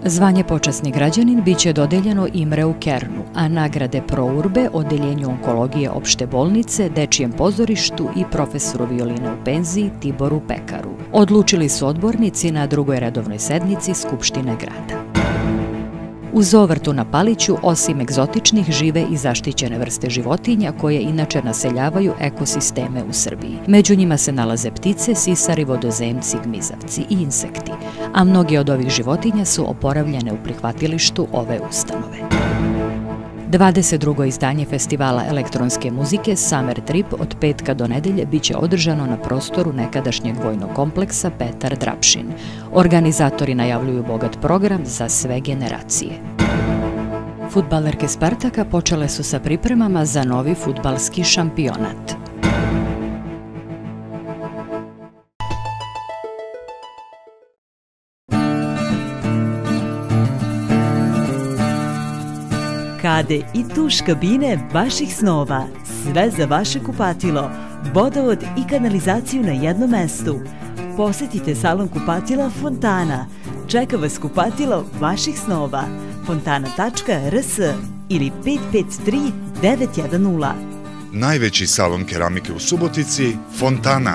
Zvanje počasni građanin biće dodeljeno Imreu Kernu, a nagrade Pro Urbe Odeljenju onkologije opšte bolnice, Dečijem pozorištu i profesoru violine u penziji Tiboru Pekaru. Odlučili su odbornici na drugoj redovnoj sednici Skupštine grada. U Zovrtu na Paliću, osim egzotičnih, žive i zaštićene vrste životinja koje inače naseljavaju ekosisteme u Srbiji. Među njima se nalaze ptice, sisari, vodozemci, gmizavci i insekti, a mnogi od ovih životinja su oporavljene u prihvatilištu ove ustanove. 22. izdanje festivala elektronske muzike Summer Trip od petka do nedelje biće održano na prostoru nekadašnjeg vojnog kompleksa Petar Drapšin. Organizatori najavljuju bogat program za sve generacije. Fudbalerke Spartaka počele su sa pripremama za novi fudbalski šampionat. Kade i tuš kabine vaših snova, sve za vaše kupatilo, vodovod i kanalizaciju na jednom mestu. Posetite salon kupatila Fontana. Čeka vas kupatilo vaših snova. fontana.rs ili 553 910. Najveći salon keramike u Subotici, Fontana.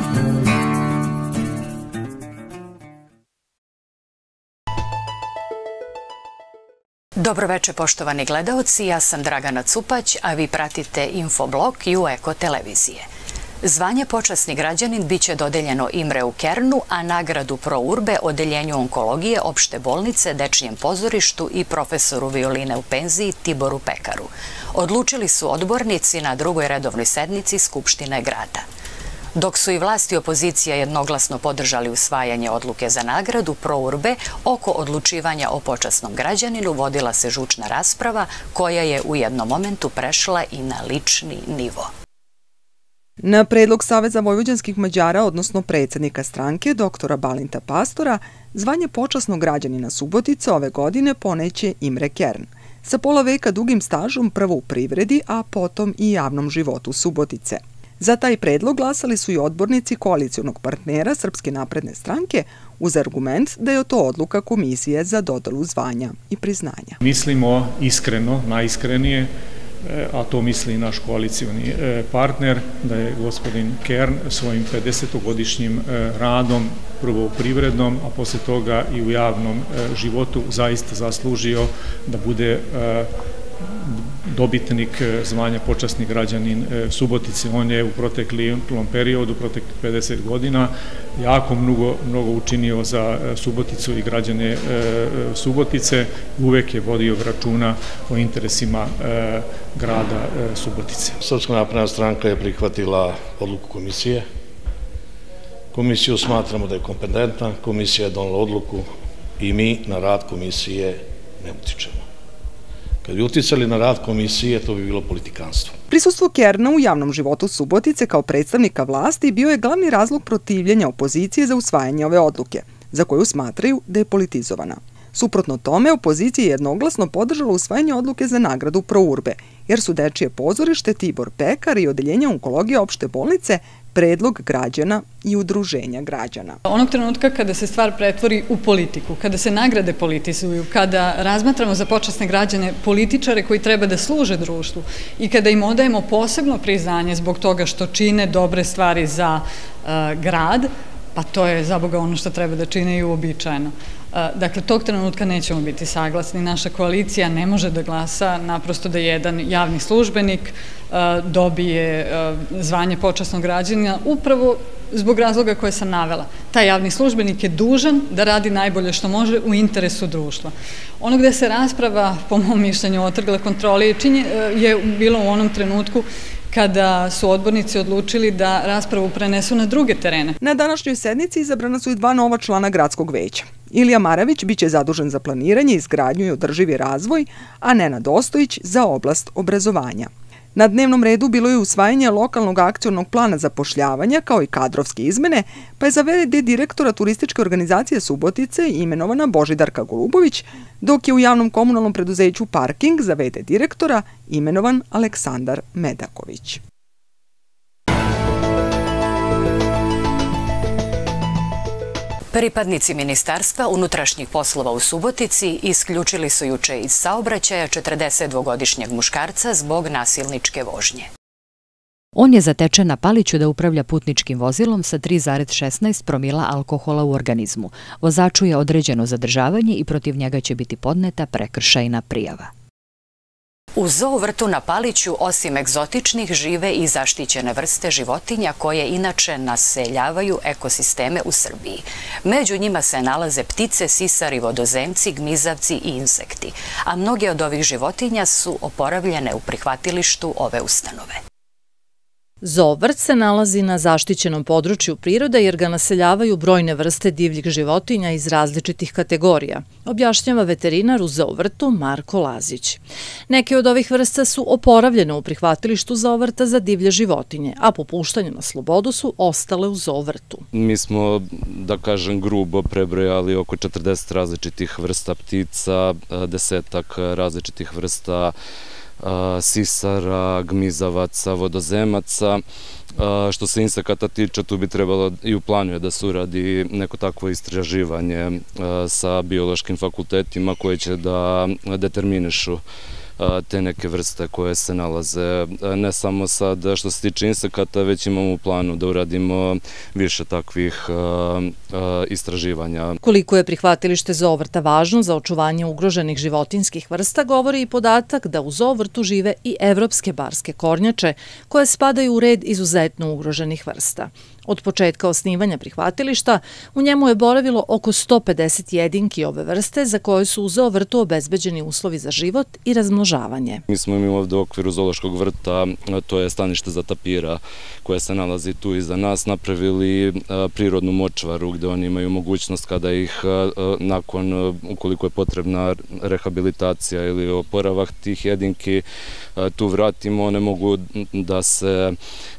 Dobroveče, poštovani gledaoci, ja sam Dragana Cupać, a vi pratite infoblog Eko televizije. Zvanje počasni građanin biće dodeljeno Imreu Kernu, a nagradu Pro Urbe Odeljenju onkologije opšte bolnice, Dečijem pozorištu i profesoru violine u penziji Tiboru Pekaru. Odlučili su odbornici na drugoj redovnoj sednici Skupštine grada. Dok su i vlast i opozicija jednoglasno podržali usvajanje odluke za nagradu Pro Urbe, oko odlučivanja o počasnom građaninu vodila se žučna rasprava koja je u jednom momentu prešla i na lični nivo. Na predlog Saveza vojvođanskih Mađara, odnosno predsjednika stranke, doktora Balinta Pastora, zvanje počasnog građanina Subotice ove godine poneće Imre Kern. Sa pola veka dugim stažom prvo u privredi, a potom i javnom životu Subotice. Za taj predlog glasali su i odbornici koalicijonog partnera Srpske napredne stranke uz argument da je to odluka Komisije za dodelu zvanja i priznanja. Mislimo iskreno, najiskrenije, a to misli i naš koalicijoni partner, da je gospodin Kern svojim 50-godišnjim radom, prvo u privrednom, a posle toga i u javnom životu zaista zaslužio da bude dobitnik zvanja počasni građanin Subotice. On je u proteklom periodu, proteklih 50 godina, jako mnogo učinio za Suboticu i građane Subotice. Uvek je vodio računa o interesima grada Subotice. Srpska napredna stranka je prihvatila odluku komisije. Komisiju smatramo da je kompetentna, komisija je donela odluku i mi na rad komisije ne utičemo. Kad bi uticali na rad komisije, to bi bilo politikanstvo. Prisustvo Kerna u javnom životu Subotice kao predstavnika vlasti bio je glavni razlog protivljenja opozicije za usvajanje ove odluke, za koju smatraju da je politizovana. Suprotno tome, opozicija je jednoglasno podržala usvajanje odluke za nagradu Pro Urbe, jer su Dečije pozorište, Tibor Pekar i Odeljenje onkologije opšte bolnice predlog građana i udruženja građana. Onog trenutka kada se stvar pretvori u politiku, kada se nagrade politizuju, kada razmatramo za počasne građane političare koji treba da služe društvu i kada im odajemo posebno priznanje zbog toga što čine dobre stvari za grad, pa to je za Boga ono što treba da čine i uobičajeno. Dakle, tog trenutka nećemo biti saglasni. Naša koalicija ne može da glasa naprosto da jedan javni službenik dobije zvanje počasnog građanina upravo zbog razloga koje sam navela. Taj javni službenik je dužan da radi najbolje što može u interesu društva. Ono gde se rasprava, po mom mišljenju, otrgla kontroli je bilo u onom trenutku kada su odbornici odlučili da raspravu prenesu na druge terene. Na današnjoj sednici izabrana su i dva nova člana gradskog veća. Ilija Maravić biće zadužen za planiranje, izgradnju i održivi razvoj, a Nenad Ostojić za oblast obrazovanja. Na dnevnom redu bilo je usvajanje lokalnog akcionog plana zapošljavanja kao i kadrovske izmene, pa je za v.d. direktora turističke organizacije Subotice imenovana Božidarka Golubović, dok je u javnom komunalnom preduzeću Parking za v.d. direktora imenovan Aleksandar Medaković. Pripadnici Ministarstva unutrašnjih poslova u Subotici isključili su juče iz saobraćaja 42-godišnjeg muškarca zbog nasilničke vožnje. On je zatečen na Paliću da upravlja putničkim vozilom sa 3,16 promila alkohola u organizmu. Vozaču je određeno zadržavanje i protiv njega će biti podneta prekršajna prijava. U zoovrtu na Paliću, osim egzotičnih, žive i zaštićene vrste životinja koje inače naseljavaju ekosisteme u Srbiji. Među njima se nalaze ptice, sisari, vodozemci, gmizavci i insekti, a mnoge od ovih životinja su oporavljene u prihvatilištu ove ustanove. Zoovrt se nalazi na zaštićenom području prirode jer ga naseljavaju brojne vrste divljih životinja iz različitih kategorija, objašnjava veterinar u zoovrtu Marko Lazić. Neke od ovih vrsta su oporavljene u prihvatilištu zoovrta za divlje životinje, a po puštanju na slobodu su ostale u zoovrtu. Mi smo, da kažem grubo, prebrojali oko 40 različitih vrsta ptica, 10 različitih vrsta sisara, gmizavaca, vodozemaca. Što se insekata tiče, tu bi trebalo i u planu je da se uradi neko takvo istraživanje sa biološkim fakultetima koji će da determinišu te neke vrste koje se nalaze ne samo sad što se tiče insekata, već imamo u planu da uradimo više takvih istraživanja. Koliko je prihvatilište zoovrta važno za očuvanje ugroženih životinjskih vrsta, govori i podatak da u zoovrtu žive i evropske barske kornjače, koje spadaju u red izuzetno ugroženih vrsta. Od početka osnivanja prihvatilišta u njemu je boravilo oko 150 jedinki ove vrste za koje su u zoovrtu obezbeđeni uslovi za život i razmnožavanje. Mi smo imali ovdje u okviru zoološkog vrta, to je stanište za tapira koje se nalazi tu iza nas, napravili prirodnu močvaru gde oni imaju mogućnost kada ih nakon, ukoliko je potrebna rehabilitacija ili oporavak tih jedinki, tu vratimo, one mogu da se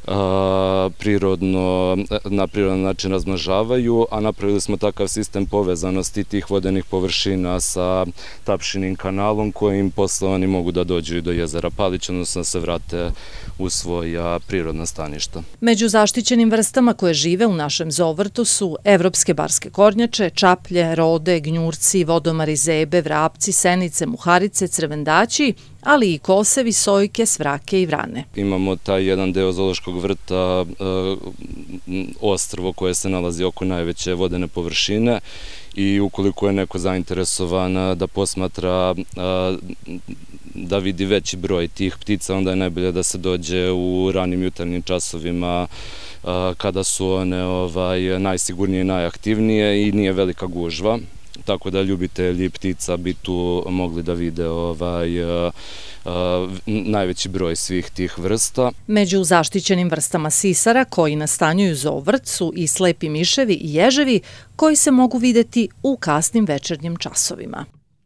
na prirodan način razmnožavaju, a napravili smo takav sistem povezanosti tih vodenih površina sa Tapšinim kanalom kojim posle oni mogu da dođu i do jezera Palić, odnosno da se vrate u svoja prirodna staništa. Među zaštićenim vrstama koje žive u našem zoovrtu su evropske barske kornjače, čaplje, rode, gnjurci, vodomari, zebe, vrapci, senice, muharice, crvendaći, ali i kosevi, sojke, svrake i vrane. Imamo taj jedan deo zoološkog vrta, ostrvo koje se nalazi oko najveće vodene površine i ukoliko je neko zainteresovan da posmatra, da vidi veći broj tih ptica, onda je najbolje da se dođe u ranim jutarnjim časovima kada su one najsigurnije i najaktivnije i nije velika gužva. Tako da ljubitelji ptica bi tu mogli da vide najveći broj svih tih vrsta. Među zaštićenim vrstama sisara koji nastanjuju zoovrt su i slepi miševi i ježevi koji se mogu videti u kasnim večernjim časovima.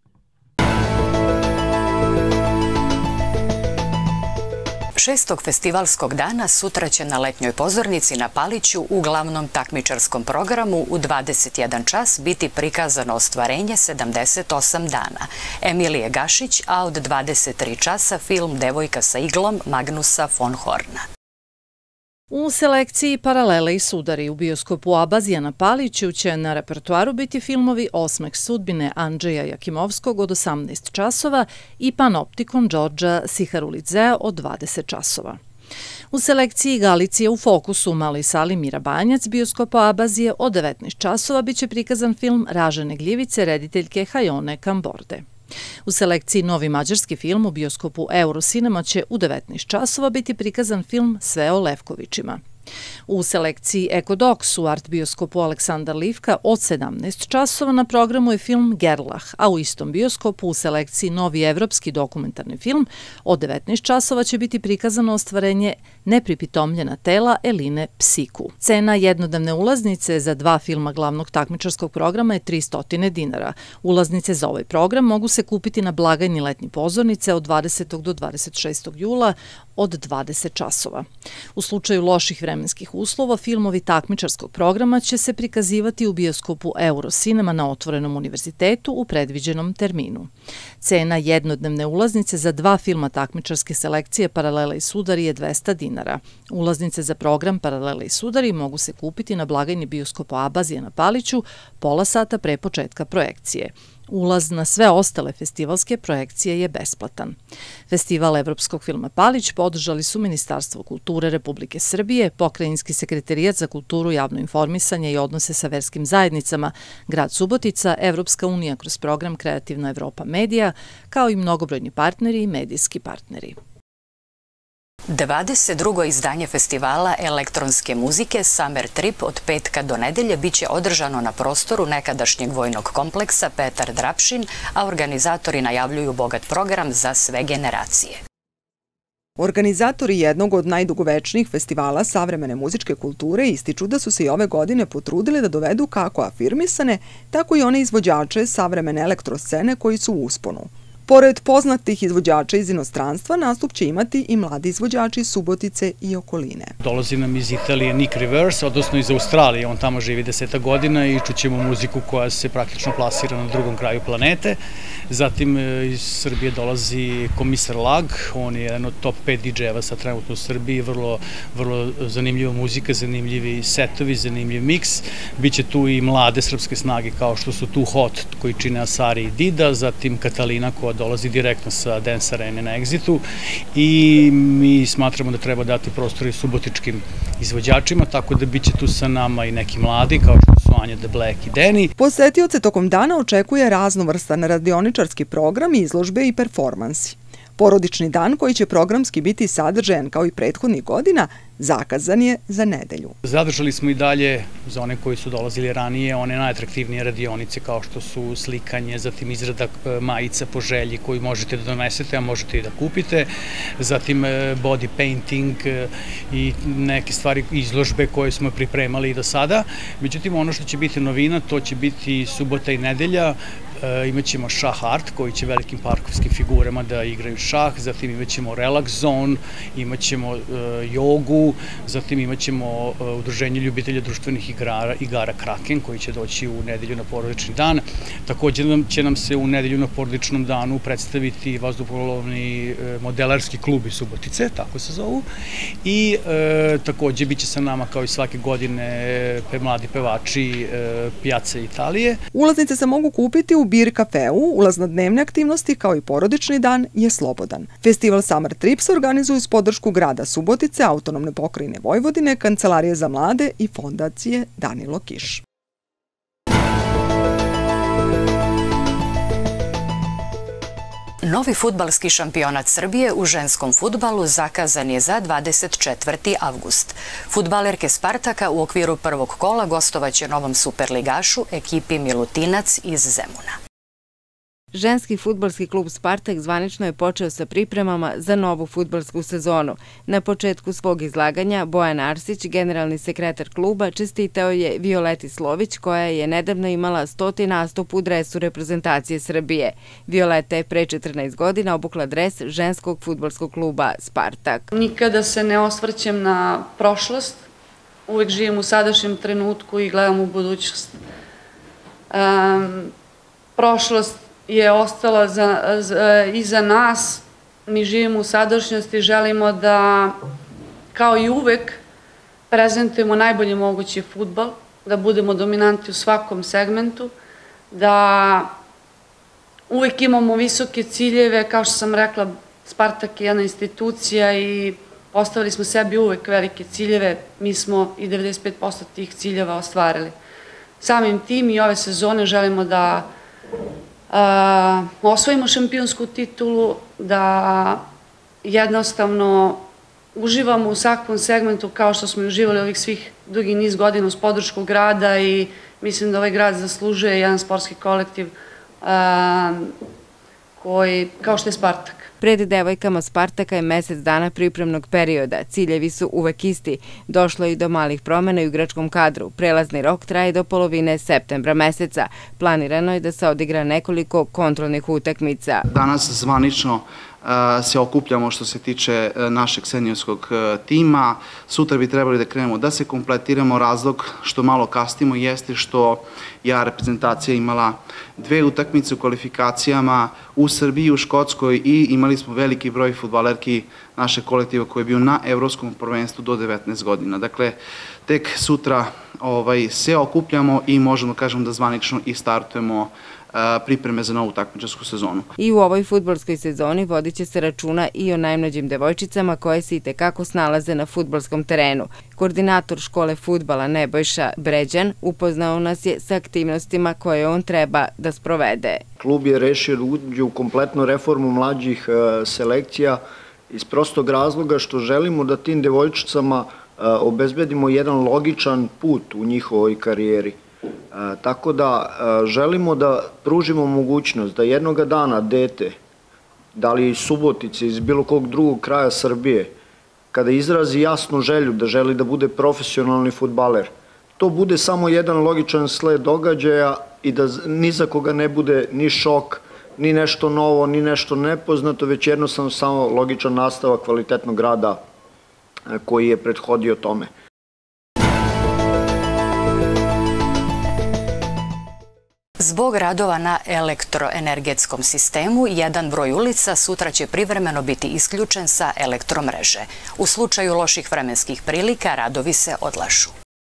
6. festivalskog dana sutra će na letnjoj pozornici na Paliću u glavnom takmičarskom programu u 21 čas biti prikazano ostvarenje 78 dana Emilije Gašić, a od 23 časa film Devojka sa iglom Magnusa von Horna. U selekciji Paralele i sudari u bioskopu Abazija na Paliću će na repertoaru biti filmovi Osmeh sudbine Andžeja Jakimovskog od 18 časova i Panoptikon Đorđa Siharulidzea od 20 časova. U selekciji Galicija u fokusu u maloj sali Mira Banjac bioskopa Abazije od 19 časova biće prikazan film Ražene gljivice rediteljke Hajone Kamborde. U selekciji Novi mađarski film u bioskopu Eurocinema će u 19 časova biti prikazan film Sve o Levkovićima. U selekciji Ekodoks u art bioskopu Aleksandar Livka od 17 časova na programu je film Gerlach, a u istom bioskopu u selekciji Novi evropski dokumentarni film od 19 časova će biti prikazano ostvarenje Nepripitomljena tela Eline Psiku. Cena jednodnevne ulaznice za 2 filma glavnog takmičarskog programa je 300 dinara. Ulaznice za ovaj program mogu se kupiti na blagajni letnje pozornice od 20. do 26. jula od 20 časova. U slučaju loših vremenskih uslova, filmovi takmičarskog programa će se prikazivati u bioskopu Eurocinema na Otvorenom univerzitetu u predviđenom terminu. Cena jednodnevne ulaznice za 2 filma takmičarske selekcije Paralela i sudari je 200 dinara. dinara. Ulaznice za program Paralele i sudari mogu se kupiti na blagajni bioskopa Abazija na Paliću pola sata pre početka projekcije. Ulaz na sve ostale festivalske projekcije je besplatan. Festival Evropskog filma Palić podržali su Ministarstvo kulture Republike Srbije, Pokrajinski sekretarijat za kulturu, javno informisanje i odnose sa verskim zajednicama, grad Subotica, Evropska unija kroz program Kreativna Evropa medija, kao i mnogobrojni partneri i medijski partneri. 22. izdanje festivala elektronske muzike Summer Trip od petka do nedelje biće održano na prostoru nekadašnjeg vojnog kompleksa Petar Drapšin, a organizatori najavljuju bogat program za sve generacije. Organizatori jednog od najdugovečnijih festivala savremene muzičke kulture ističu da su se i ove godine potrudili da dovedu kako afirmisane, tako i one izvođače savremene elektroscene koji su u usponu. Pored poznatih izvođača iz inostranstva, nastup će imati i mladi izvođači iz Subotice i okoline. Dolazi nam iz Italije Nick Reverse, odnosno iz Australije. On tamo živi 10 godina i čućemo muziku koja se praktično plasira na drugom kraju planete. Zatim iz Srbije dolazi Komisar Lag, on je jedan od top 5 DJ-eva sad trenutno u Srbiji, vrlo zanimljiva muzika, zanimljivi setovi, zanimljiv miks. Biće tu i mlade srpske snage kao što su Too Hot koji čine Asari i Dida, zatim Katalina koja dolazi direktno sa Dance Arene na Exitu i mi smatramo da treba dati prostor i subotičkim izvođačima, tako da biće tu sa nama i neki mladi kao što su Anja The Black i Deni. Posetioce tokom dana očekuje raznovrstan radioničarski program, izložbe i performansi. Porodični dan koji će programski biti sadržajan kao i prethodnih godina, zakazan je za nedelju. Zadržali smo i dalje, za one koji su dolazili ranije, one najatraktivnije radionice kao što su slikanje, zatim izrada majica po želji koju možete da donesete, a možete i da kupite, zatim body painting i neke stvari, izložbe koje smo pripremali i do sada. Međutim, ono što će biti novina, to će biti subota i nedelja. Imaćemo šah art koji će velikim parkovskim figurama da igraju šah, zatim imaćemo relax zone, imaćemo jogu, zatim imaćemo udruženje ljubitelja društvenih igara Kraken koji će doći u nedelju na porodični dan. Također će nam se u nedelju na porodičnom danu predstaviti vazduhoplovni modelarski klub iz Subotice, tako se zovu, i također biće sa nama kao i svake godine mladi pevači Pijace Italije. Ulaznice se mogu kupiti u Bir kafeu, ulaz na dnevne aktivnosti kao i porodični dan je slobodan. Festival Summer Trip se organizuje uz podršku grada Subotice, Autonomne pokrajine Vojvodine, Kancelarije za mlade i fondacije Danilo Kiš. Novi fudbalski šampionat Srbije u ženskom fudbalu zakazan je za 24. avgust. Fudbalerke Spartaka u okviru prvog kola gostovaće novom superligašu ekipi Milutinac iz Zemuna. Ženski fudbalski klub Spartak zvanično je počeo sa pripremama za novu fudbalsku sezonu. Na početku svog izlaganja Bojan Arsić, generalni sekretar kluba, čestitao je Violeti Slović koja je nedavno imala 100. nastup u dresu reprezentacije Srbije. Violeta je pre 14 godina obukla dres ženskog fudbalskog kluba Spartak. Nikada se ne osvrćem na prošlost, uvek živim u sadašnjem trenutku i gledam u budućnost. Prošlost je ostala iza nas, mi živimo u sadašnjosti, želimo da, kao i uvek, prezentujemo najbolji mogući fudbal, da budemo dominanti u svakom segmentu, da uvek imamo visoke ciljeve, kao što sam rekla, Spartak je jedna institucija i postavili smo sebi uvek velike ciljeve, mi smo i 95% tih ciljeva ostvarili. Samim tim i ove sezone želimo da osvojimo šampionsku titulu, da jednostavno uživamo u svakom segmentu kao što smo i uživali ovih svih dugi niz godina uz podršku grada i mislim da ovaj grad zaslužuje jedan sportski kolektiv koji, kao što je Spartak. Pred devojkama Spartaka je mesec dana pripremnog perioda. Ciljevi su uvek isti. Došlo je i do malih promjena u igračkom kadru. Prelazni rok traje do polovine septembra meseca. Planirano je da se odigra nekoliko kontrolnih utakmica. Danas zvanično se okupljamo što se tiče našeg seniorskog tima. Sutra bi trebali da krenemo da se kompletiramo. Razlog što malo kasnimo jeste što je reprezentacija imala 2 utakmice u kvalifikacijama u Srbiji, u Škotskoj i imali smo veliki broj fudbalerki našeg kolektiva koji je bio na evropskom prvenstvu do 19 godina. Dakle, tek sutra se okupljamo i možemo kažem da zvanično i startujemo pripreme za novu takmičarsku sezonu. I u ovoj fudbalskoj sezoni vodit će se računa i o najmlađim devojčicama koje se itekako snalaze na fudbalskom terenu. Koordinator škole fudbala Nebojša Bređan upoznao nas je sa aktivnostima koje on treba da sprovede. Klub je rešio da uđe u kompletnu reformu mlađih selekcija iz prostog razloga što želimo da tim devojčicama obezbedimo jedan logičan put u njihovoj karijeri. Tako da želimo da pružimo mogućnost da jednoga dana dete, da li iz Subotice, iz bilo kog drugog kraja Srbije, kada izrazi jasnu želju da želi da bude profesionalni fudbaler, to bude samo jedan logičan sled događaja i da ni za koga ne bude ni šok, ni nešto novo, ni nešto nepoznato, već jednostavno samo logičan nastavak kvalitetnog rada koji je prethodio tome. Zbog radova na elektroenergetskom sistemu, jedan broj ulica sutra će privremeno biti isključen sa elektromreže. U slučaju loših vremenskih prilika radovi se odlažu.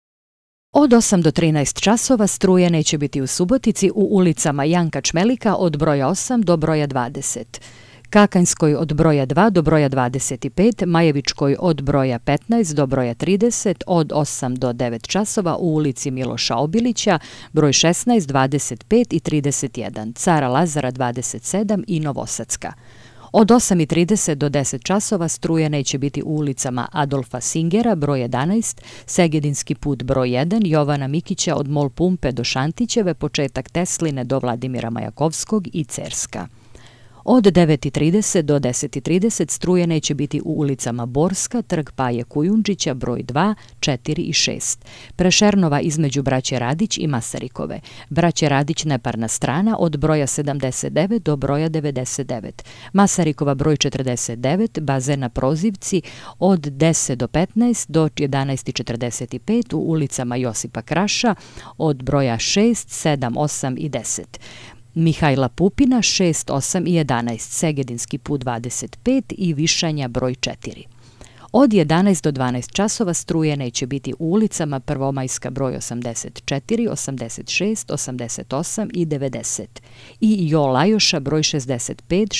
Od 8 do 13 časova struje neće biti u Subotici u ulicama Janka Čmelika od broja 8 do broja 20. Kakanjskoj od broja 2 do broja 25, Majevičkoj od broja 15 do broja 30, od 8 do 9 časova u ulici Miloša Obilića, broj 16, 25 i 31, Cara Lazara 27 i Novosadska. Od 8:30 do 10 časova struje neće biti u ulicama Adolfa Singera, broj 11, Segedinski put broj 1, Jovana Mikića od Mol Pumpe do Šantićeve, početak Tesline do Vladimira Majakovskog i Cerska. Od 9:30 do 10:30 struje neće biti u ulicama Borska, Trg Paje Kujundžića, broj 2, 4 i 6. Prešernova između Braće Radić i Masarikove. Braće Radić neparna strana od broja 79 do broja 99. Masarikova broj 49, bazen na Prozivci od 10 do 15 do 11:45 u ulicama Josipa Kraša od broja 6, 7, 8 i 10. Mihajla Pupina 6, 8 i 11, Segedinski put 25 i Višanja broj 4. Od 11 do 12 časova struje neće biti u ulicama Prvomajska broj 84, 86, 88 i 90 i Jo Lajoša broj 65,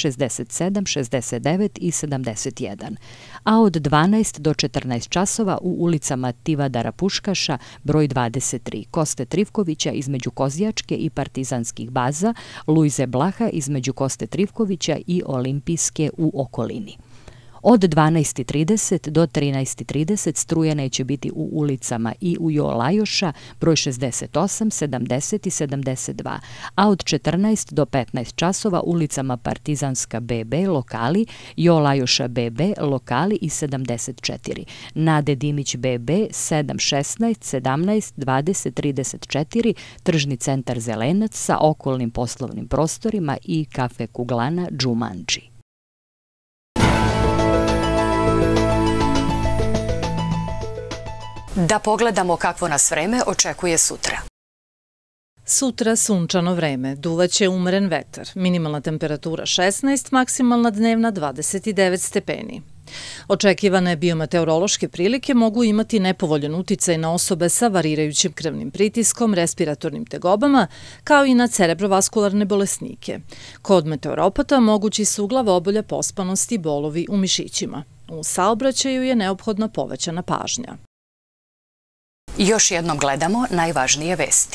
67, 69 i 71, a od 12 do 14 časova u ulicama Tivadara Puškaša broj 23, Koste Trivkovića između Kozjačke i Partizanskih baza, Lujze Blaha između Koste Trivkovića i Olimpijske u okolini. Od 12:30 do 13:30 struje neće biti u ulicama i u Jo Lajoša, broj 68, 70 i 72, a od 14 do 15 časova ulicama Partizanska BB, lokali, Jo Lajoša BB, lokali i 74, Nade Dimić BB, 7, 16, 17, 20, 34, Tržni centar Zelenac sa okolnim poslovnim prostorima i kafe Kuglana Džumandži. Da pogledamo kakvo nas vreme očekuje sutra. Sutra sunčano vreme, duvaće umeren vetar, minimalna temperatura 16, maksimalna dnevna 29 stepeni. Očekivane biometeorološke prilike mogu imati nepovoljan uticaj na osobe sa varirajućim krvnim pritiskom, respiratornim tegobama, kao i na cerebrovaskularne bolesnike. Kod meteoropata mogući su glavobolja, pospanost i bolovi u mišićima. U saobraćaju je neophodna povećana pažnja. Još jednom gledamo najvažnije vesti.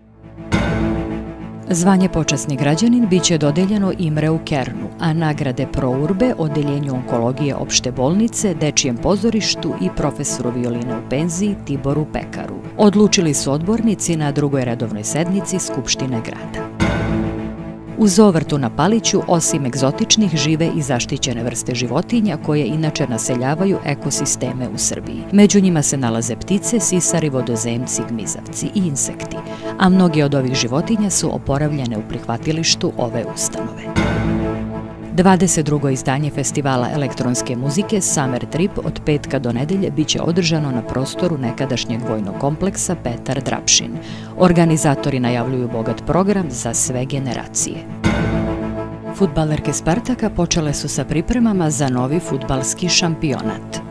Zvanje počasni građanin biće dodeljeno Imreu Kernu, a nagrade Pro Urbe Odeljenju onkologije opšte bolnice, Dečijem pozorištu i profesoru violine u penziji Tiboru Pekaru. Odlučili su odbornici na drugoj redovnoj sednici Skupštine grada. U Zovrtu na Paliću, osim egzotičnih, žive i zaštićene vrste životinja koje inače naseljavaju ekosisteme u Srbiji. Među njima se nalaze ptice, sisari, vodozemci, gmizavci i insekti, a mnoge od ovih životinja su oporavljene u prihvatilištu ove ustanove. 22. izdanje festivala elektronske muzike Summer Trip od petka do nedelje biće održano na prostoru nekadašnjeg vojnog kompleksa Petar Drapšin. Organizatori najavljuju bogat program za sve generacije. Fudbalerke Spartaka počele su sa pripremama za novi fudbalski šampionat.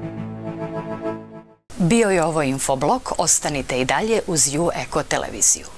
Bio je ovo Infoblok, ostanite i dalje uz U Eko televiziju.